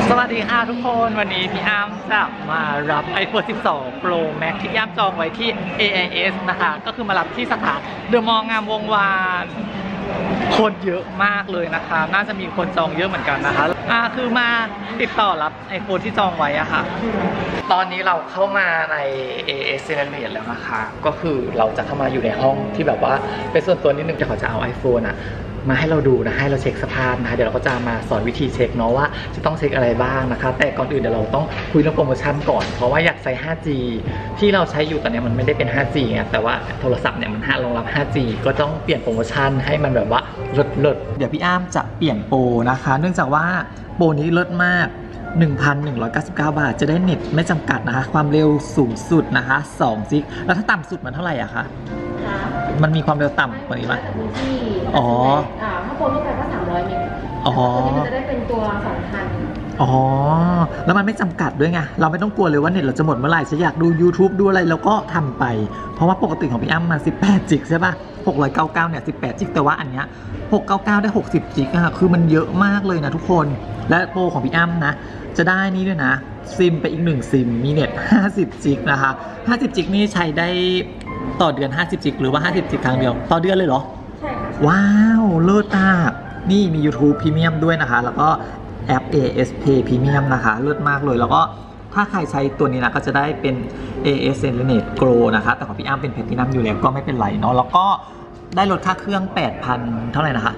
สวัสดีค่ะทุกคนวันนี้พี่อ้ำจะมารับ iPhone 12 Pro Max ที่พี่อ้ำจองไว้ที่ AIS นะคะก็คือมารับที่สถานเดอะมอลล์งามวงวานคนเยอะมากเลยนะคะน่าจะมีคนจองเยอะเหมือนกันนะคะคือมาติดต่อรับ iPhone ที่จองไว้อะค่ะตอนนี้เราเข้ามาใน AIS Centennial แล้วนะคะก็คือเราจะเข้ามาอยู่ในห้องที่แบบว่าเป็นส่วนตัวนิดนึงแต่เขาจะเอา iPhone มาให้เราดูนะให้เราเช็คสภาพนะคะเดี๋ยวเราก็จะมาสอนวิธีเช็คเนาะว่าจะต้องเช็คอะไรบ้างนะคะแต่ก่อนอื่นเดี๋ยวเราต้องคุยเรื่องโปรโมชั่นก่อนเพราะว่าอยากใช้ 5G ที่เราใช้อยู่ตอนนี้มันไม่ได้เป็น 5G ไงแต่ว่าโทรศัพท์เนี่ยมันรองรับ 5G ก็ต้องเปลี่ยนโปรโมชั่นให้มันแบบว่าเลิศเดี๋ยวพี่อ้ำจะเปลี่ยนโปรนะคะเนื่องจากว่าโปรนี้เลิศมาก 1,199 บาทจะได้เน็ตไม่จำกัดนะคะความเร็วสูงสุดนะคะ2 จิกแล้วถ้าต่ำสุดมันเท่าไหร่อะคะมันมีความเร็วต่ำกว่านี้ไหมอ๋อถ้าโปรทั่วไปก็300 เมกต์ตัวนี้มันจะได้เป็นตัว2,000 อ๋อแล้วมันไม่จำกัดด้วยไงเราไม่ต้องกลัวเลยว่าเน็ตเราจะหมดเมื่อไหร่ฉันอยากดู YouTube ดูอะไรแล้วก็ทำไปเพราะว่าปกติของพี่อ้ำมัน18 จิกใช่ป่ะ699เนี่ย18 จิกแต่ว่าอันเนี้ย699ได้60 จิกอะคือมันเยอะมากเลยนะทุกคนและโปรของพี่อ้ำนะจะได้นี่ด้วยนะซิมไปอีก1ซิมมีเน็ต50 จิกนะคะ50 จิกนี่ใช้ได้ต่อเดือน50 จิกหรือว่า50 จิกครั้งเดียวต่อเดือนเลยเหรอใช่ค่ะว้าวเลิศมากนี่มี YouTube Premium ด้วยนะคะแล้วก็แอป AIS Pay Premium นะคะเลิศมากเลยแล้วก็ถ้าใครใช้ตัวนี้นะก็จะได้เป็น AIS Centennial Grow นะคะแต่ของพี่อ้ำเป็น Platinum อยู่แล้วก็ไม่เป็นไรเนาะแล้วก็ได้ลดค่าเครื่อง 8,000 เท่าไหร่นะคะ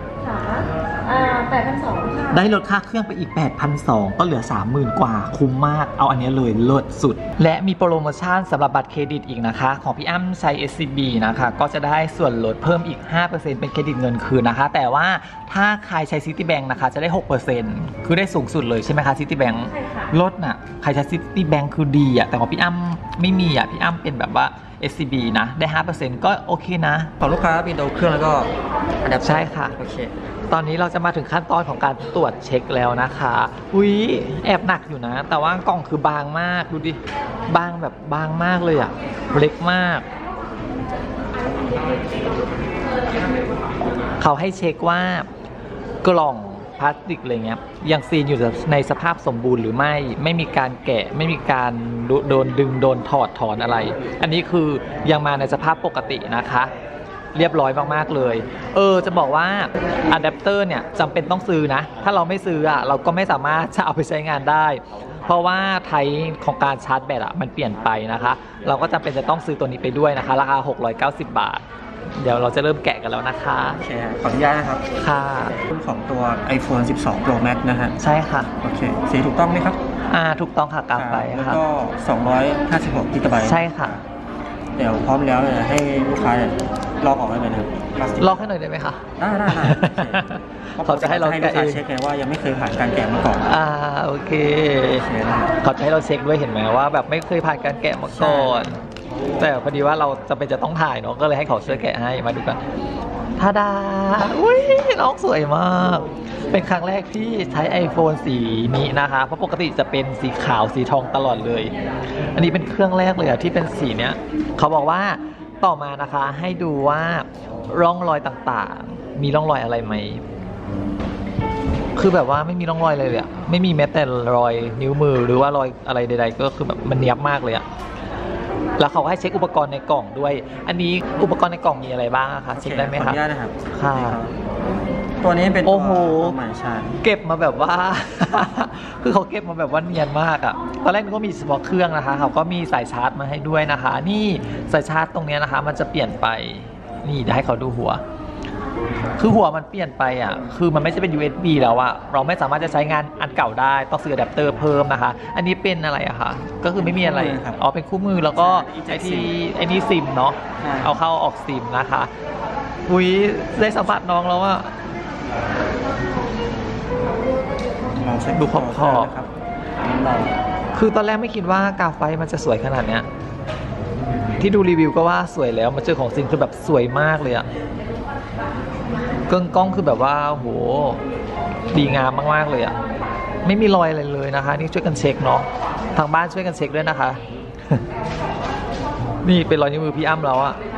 8,200 ค่ะได้ลดค่าเครื่องไปอีก 8,200 ก็เหลือ 30,000 กว่าคุ้มมากเอาอันนี้เลยเลิศสุดและมีโปรโมชั่นสำหรับบัตรเครดิตอีกนะคะของพี่อ้ำใช้ SCB นะคะก็จะได้ส่วนลดเพิ่มอีก 5% เป็นเครดิตเงินคืนนะคะแต่ว่าถ้าใครใช้ Citibank นะคะจะได้ 6% คือได้สูงสุดเลยใช่ไหมคะ Citibank ใช่ค่ะลดน่ะใครใช้ Citibank คือดีอะแต่ของพี่อ้ำไม่มีอะพี่อ้ำเป็นแบบว่า SCB นะได้ 5% ก็โอเคนะของลูกค้ามีโดนเครื่องแล้วก็อันดับใช่ค่ะโอเคตอนนี้เราจะมาถึงขั้นตอนของการตรวจเช็คแล้วนะคะอุ้ยแอบหนักอยู่นะแต่ว่ากล่องคือบางมากดูดิบางแบบบางมากเลยอะเล็กมากเขาให้เช็คว่ากล่องพลาสติกอะไรเงี้ยยังซีนอยู่ในสภาพสมบูรณ์หรือไม่มีการแกะไม่มีการโดนดึงโดนถอดถอนอะไรอันนี้คือยังมาในสภาพปกตินะคะเรียบร้อยมากๆเลยจะบอกว่าอะแดปเตอร์เนี่ยจำเป็นต้องซื้อนะถ้าเราไม่ซื้อเราก็ไม่สามารถจะเอาไปใช้งานได้เพราะว่าไทป์ของการชาร์จแบตมันเปลี่ยนไปนะคะเราก็จำเป็นจะต้องซื้อตัวนี้ไปด้วยนะคะราคา690 บาทเดี๋ยวเราจะเริ่มแกะกันแล้วนะคะโอเคขออนุญาตนะครับค่ะรุ่นของตัว iPhone 12 Pro Max นะฮะใช่ค่ะโอเคสีถูกต้องไหมครับถูกต้องค่ะกลับไปแล้วก็256 GB ใช่ค่ะเดี๋ยวพร้อมแล้วเนี่ยให้ลูกค้าลอกออกได้เลยนะครับลอกให้หน่อยได้ไหมคะได้เขาจะให้เราแกะเองเช็คไงว่ายังไม่เคยผ่านการแกะมาก่อนโอเคเขาจะให้เราเช็คด้วยเห็นไหมว่าแบบไม่เคยผ่านการแกะมาก่อนแต่พอดีว่าเราจะเป็นจะต้องถ่ายเนาะก็เลยให้เขาช่วยแกะให้มาดูกันทาดาอุ้ยน้องสวยมากเป็นครั้งแรกที่ใช้ iPhone สีนี้นะคะเพราะปกติจะเป็นสีขาวสีทองตลอดเลยอันนี้เป็นเครื่องแรกเลยที่เป็นสีเนี้ยเขาบอกว่าต่อมานะคะให้ดูว่าร่องรอยต่างๆมีร่องรอยอะไรไหมคือแบบว่าไม่มีร่องรอยเลยอะไม่มีแม้แต่รอยนิ้วมือหรือว่ารอยอะไรใดๆก็คือแบบมันเนียบมากเลยอะแล้วเขาให้เช็คอุปกรณ์ในกล่องด้วยอันนี้อุปกรณ์ในกล่องมีอะไรบ้างคะเช็คได้ไหมครับขออนุญาตนะครับค่ะตัวนี้เป็นโอ้โหใหม่ใช่เก็บมาแบบว่า คือเขาเก็บมาแบบว่าเนียนมากอะตอนแรกนึกว่ามีเฉพาะเครื่องนะคะเขาก็มีสายชาร์จมาให้ด้วยนะคะนี่สายชาร์จตรงนี้นะคะมันจะเปลี่ยนไปนี่เดี๋ยวให้เขาดูหัวคือหัวมันเปลี่ยนไปคือมันไม่ใช่เป็น USB แล้วเราไม่สามารถจะใช้งานอันเก่าได้ต้องซื้ออะแดปเตอร์เพิ่มนะคะอันนี้เป็นอะไรคะก็คือไม่มีอะไรเป็นคู่มือแล้วก็ไอ้นี่ซิมเนาะเอาเข้าออกซิมนะคะอุ้ยได้สัมผัสน้องแล้วดูขอบคือตอนแรกไม่คิดว่ากราไฟมันจะสวยขนาดเนี้ยที่ดูรีวิวก็ว่าสวยแล้วมาเจอของจริงคือแบบสวยมากเลยกล้องคือแบบว่าโหดีงามมากๆเลยไม่มีรอยอะไรเลยนะคะนี่ช่วยกันเช็คเนาะทางบ้านช่วยกันเช็คด้วยนะคะ นี่เป็นรอยนิ้วมือพี่อ้ำแล้ว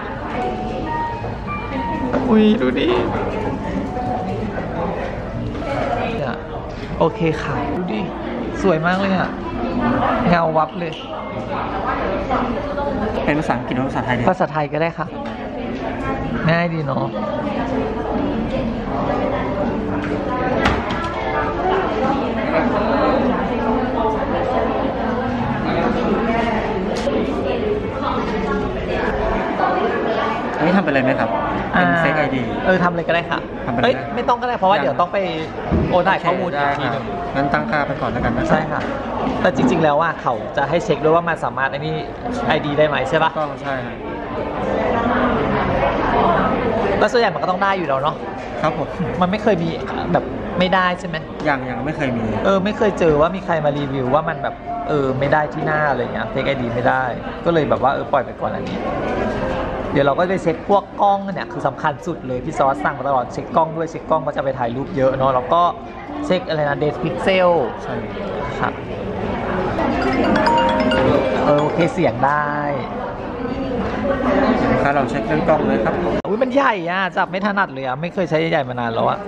อุ้ยดูดิโอเคค่ะดูดิดิสวยมากเลยอะเงาวับเลยเป็นภาษาอังกฤษหรือภาษาไทยเนี่ยภาษาไทยก็ได้ค่ะ ง่ายดีเนาะอันนี้ทำไปเลยไหมครับเป็นเฟซไอดีทำเลยก็ได้ค่ะทำไปเลยเอ้ยไม่ต้องก็ได้เพราะว่าเดี๋ยวต้องไปโอนถ่ายข้อมูลอีกทีคหรันึบงงั้นตั้งค่าไปก่อนแล้วกันนะใช่ค่ะ แต่จริงๆแล้วว่าเขาจะให้เช็คด้วยว่ามันสามารถไอ้นี่ ID ได้ไหมใช่ปะต้องใช่ครับแล้วส่วนใหญ่มันก็ต้องได้อยู่แล้วเนาะครับผมมันไม่เคยมีแบบไม่ได้ใช่ไหมยังไม่เคยมีไม่เคยเจอว่ามีใครมารีวิวว่ามันแบบไม่ได้ที่หน้าอะไรเงี้ยเฟกไอดีไม่ได้ ก็เลยแบบว่าปล่อยไปก่อนอันนี้ เดี๋ยวเราก็ไปเช็คพวกกล้องเนี่ยคือสำคัญสุดเลยพี่ซอสสั่งมาตลอดเช็คกล้องด้วยเช็คกล้องก็จะไปถ่ายรูปเยอะเนาะแล้วก็เช็คอะไรนะเดทพิกเซลใช่ครับโอเคเสียงได้ลูกค้าเราเช็คเรื่องกล้องเลยครับอุ้ยมันใหญ่อะจับไม่ถนัดเลยอะไม่เคยใช้ใหญ่ๆมานานแล้วอะ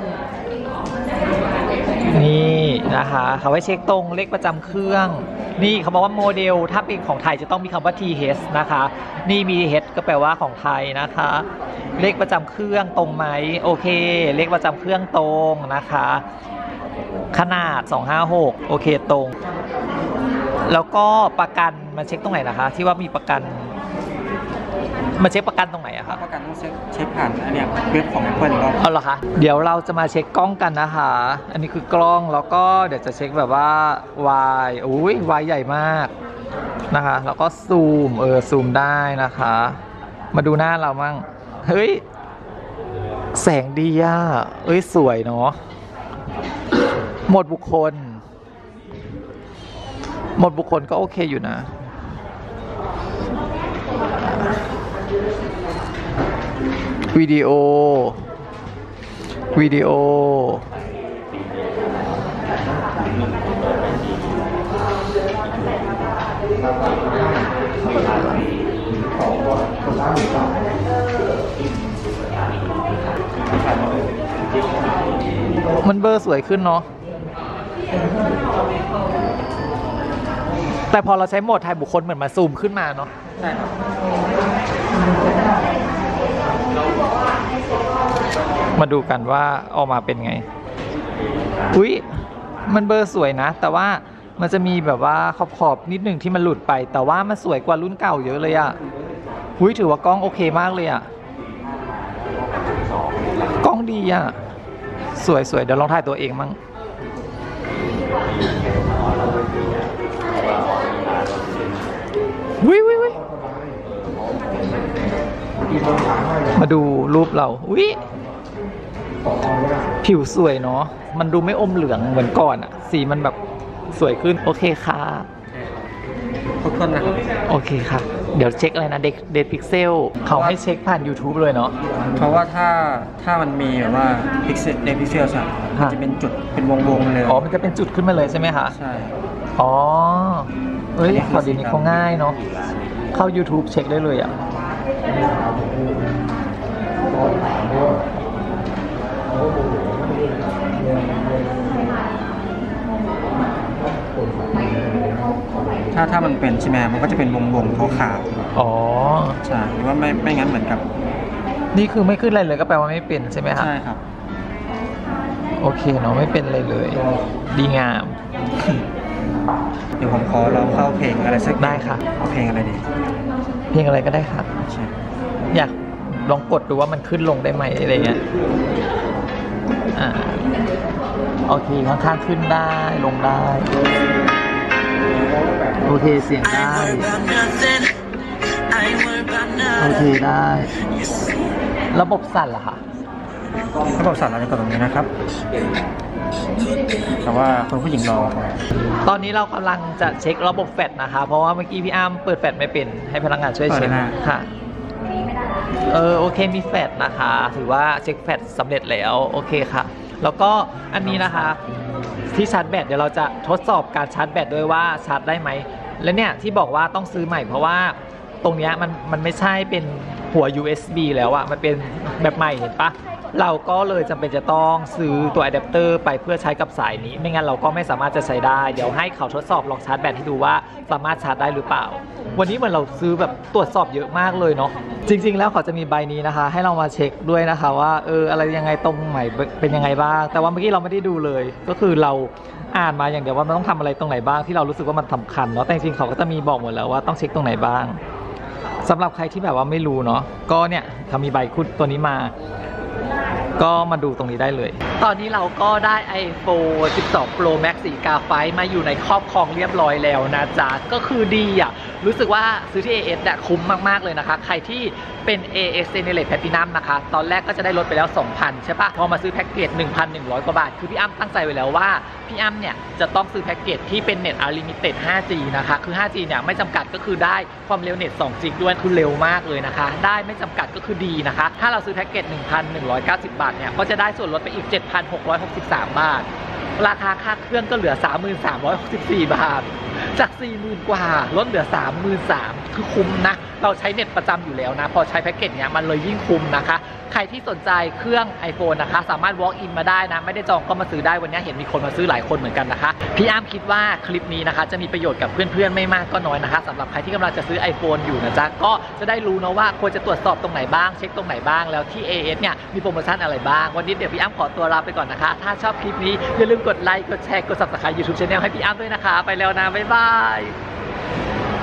นี่นะคะเขาไว้เช็คตรงเลขประจำเครื่องนี่เขาบอกว่าโมเดลถ้าเป็นของไทยจะต้องมีคำว่า TH นะคะนี่มี H ก็แปลว่าของไทยนะคะ เลขประจำเครื่องตรงไหมโอเคเลขประจำเครื่องตรงนะคะขนาด256โอเคตรงแล้วก็ประกันมาเช็คตรงไหนนะคะที่ว่ามีประกันมาเช็คประกันตรงไหนอะคะประกันต้องเช็คผ่านอันเนี้ยเว็บของ Apple อีกรอบเอาเหรอคะเดี๋ยวเราจะมาเช็คกล้องกันนะคะอันนี้คือกล้องแล้วก็เดี๋ยวจะเช็คแบบว่าวายอุ้ยวายใหญ่มากนะคะแล้วก็ซูมซูมได้นะคะ มาดูหน้าเรามั่งเฮ้ยแสงดีอ่ะสวยเนาะหมดบุคคลก็โอเคอยู่นะวิดีโอมันเบอร์สวยขึ้นเนาะแต่พอเราใช้โหมดถ่ายบุคคลเหมือนมาซูมขึ้นมาเนาะใช่ครับมาดูกันว่าออกมาเป็นไงอุ๊ยมันเบอร์สวยนะ แต่ว่ามันจะมีแบบว่าขอบนิดหนึ่งที่มันหลุดไปแต่ว่ามันสวยกว่ารุ่นเก่าเยอะเลยอะอุ๊ยถือว่ากล้องโอเคมากเลยอะกล้องดีอะสวยเดี๋ยวลองถ่ายตัวเองมั่งวิมาดูรูปเราอุ๊ยผิวสวยเนาะมันดูไม่อมเหลืองเหมือนก่อนอะสีมันแบบสวยขึ้นโอเคค่ะทุกคนนะครับโอเคค่ะเดี๋ยวเช็คอะไรนะเดทพิกเซลเขาให้เช็คผ่าน YouTube เลยเนาะเพราะว่าถ้ามันมีแบบว่าพิกเซลในพิกเซลสัมันจะเป็นจุดเป็นวงเลยอ๋อมันจะเป็นจุดขึ้นมาเลยใช่ไหมคะใช่อ๋อเฮ้ยพอดีนี้เขาง่ายเนาะเข้า YouTube เช็คได้เลยอ่ะถ้ามันเป็นใช่ไหมมันก็จะเป็นวงขาวอ๋อๆใช่หรือว่าไม่งั้นเหมือนกับนี่คือไม่ขึ้นอะไรเลยก็แปลว่าไม่เป็นใช่ไหมคะใช่ครับโอเคเนาะไม่เป็นอะไรเลย ดีงามเดี๋ยวผมขอลองเข้าเพลงอะไรสักได้ค่ะเอาเพลงอะไรดีเพลงอะไรก็ได้ค่ะใช่อยากลองกดดูว่ามันขึ้นลงได้ไหมอะไรเงี้ยโอเคข้างๆขึ้นได้ลงได้โอเคเสียงได้โอเคได้ระบบสั่นเหรอคะระบบสั่นเราจะกดตรงนี้นะครับ แต่ว่าคนผู้หญิงรอตอนนี้เรากำลังจะเช็คระบบแฟลชนะคะเพราะว่าเมื่อกี้พี่อ้ำเปิดแฟลชไม่เป็นให้พนักงานช่วยเช็คค่ะโอเคมีแฟลชนะคะถือว่าเช็คแฟลชสำเร็จแล้วโอเคค่ะแล้วก็อันนี้นะคะที่ชาร์จแบตเดี๋ยวเราจะทดสอบการชาร์จแบตด้วยว่าชาร์จได้ไหมและเนี่ยที่บอกว่าต้องซื้อใหม่เพราะว่าตรงเนี้ยมันไม่ใช่เป็นหัว USB แล้วอะมันเป็นแบบใหม่เห็นปะเราก็เลยจำเป็นจะต้องซื้อตัวอะแดปเตอร์ไปเพื่อใช้กับสายนี้ไม่งั้นเราก็ไม่สามารถจะใช้ได้เดี๋ยวให้เขาทดสอบลองชาร์จแบตให้ดูว่าสามารถชาร์จได้หรือเปล่าวันนี้เหมือนเราซื้อแบบตรวจสอบเยอะมากเลยเนาะจริงๆแล้วเขาจะมีใบนี้นะคะให้เรามาเช็คด้วยนะคะว่าอะไรยังไงตรงไหนเป็นยังไงบ้างแต่ว่าเมื่อกี้เราไม่ได้ดูเลยก็คือเราอ่านมาอย่างเดียวว่ามันต้องทำอะไรตรงไหนบ้างที่เรารู้สึกว่ามันสำคัญเนาะแต่จริงๆเขาก็จะมีบอกหมดแล้วว่าต้องเช็คตรงไหนบ้างสำหรับใครที่แบบว่าไม่รู้เนาะก็เนี่ยเขามีใบคุดตัวนี้มาก็มาดูตรงนี้ได้เลยตอนนี้เราก็ได้ iPhone 12 Pro Max สีกาไฟมาอยู่ในครอบครองเรียบร้อยแล้วนะจ๊ะก็คือดีอ่ะรู้สึกว่าซื้อที่ AS เนี่ยคุ้มมากๆเลยนะคะใครที่เป็น AS Zeneless Platinum นะคะตอนแรกก็จะได้ลดไปแล้ว 2,000 ใช่ปะพอมาซื้อแพ็กเกจ 1,100 กว่าบาทคือพี่อ้ำตั้งใจไว้แล้วว่าพี่อ้ำเนี่ยจะต้องซื้อแพ็กเกจที่เป็น Net Unlimited 5G นะคะคือ 5G เนี่ยไม่จำกัดก็คือได้ความเร็วเน็ต 2G ด้วยคือเร็วมากเลยนะคะได้ไม่จำกัดก็คือดีนะคะถ้าเราซื้อแพ็กเกจ 1,190 บาทเนี่ยก็จะได้ส่วนลดไปอีก 7,663 บาทราคาค่าเครื่องก็เหลือ 3,364 บาทจาก 40,000 กว่าลดเหลือ 33,000 คือคุ้มนะเราใช้เน็ตประจำอยู่แล้วนะพอใช้แพ็กเกจเนี้ยมันเลยยิ่งคุ้มนะคะใครที่สนใจเครื่อง iPhone นะคะสามารถ walk in มาได้นะไม่ได้จองก็มาซื้อได้วันนี้เห็นมีคนมาซื้อหลายคนเหมือนกันนะคะพี่อ้ำคิดว่าคลิปนี้นะคะจะมีประโยชน์กับเพื่อนๆไม่มากก็น้อยนะคะสำหรับใครที่กำลังจะซื้อ iPhone อยู่นะจ๊ะก็จะได้รู้นะว่าควรจะตรวจสอบตรงไหนบ้างเช็คตรงไหนบ้างแล้วที่ AS เนี่ยมีโปรโมชั่นอะไรบ้างวันนี้เดี๋ยวพี่อ้ำขอตัวลาไปก่อนนะคะถ้าชอบคลิปนี้อย่าลืมกดไลค์กดแชร์กด Subscribe YouTube Channel ให้พี่อ้ำด้วยนะคะไปแล้วนะบ๊ายบาย